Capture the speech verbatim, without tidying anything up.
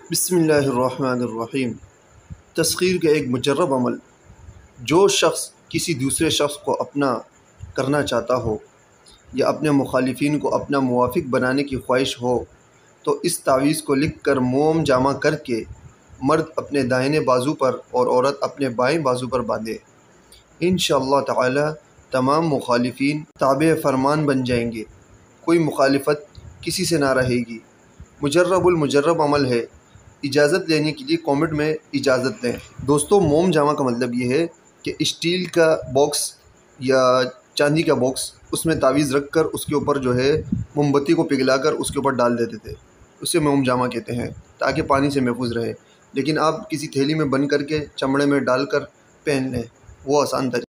बिस्मिल्लाहिर्रहमानिर्रहीम। तस्खीर का एक मुजर्रब अमल। जो शख्स किसी दूसरे शख्स को अपना करना चाहता हो या अपने मुखालिफिन को अपना मुवाफिक बनाने की ख्वाहिश हो तो इस तावीज़ को लिख कर मोम जामा करके मर्द अपने दाहिने बाजू पर और औरत अपने बाएं बाजू पर बांधे। इंशाअल्लाह ताला तमाम मुखालिफिन ताबे फरमान बन जाएंगे, कोई मुखालिफत किसी से ना रहेगी। मुजर्रबुल मुजर्रब अमल है। इजाज़त लेने के लिए कमेंट में इजाज़त दें। दोस्तों, मोम जामा का मतलब ये है कि स्टील का बॉक्स या चांदी का बॉक्स, उसमें तावीज़ रख कर उसके ऊपर जो है मोमबत्ती को पिघला कर उसके ऊपर डाल देते थे, उसे मोम जामा कहते हैं, ताकि पानी से महफूज रहे। लेकिन आप किसी थैली में बंद करके चमड़े में डाल कर पहन लें, वो आसान तरीका।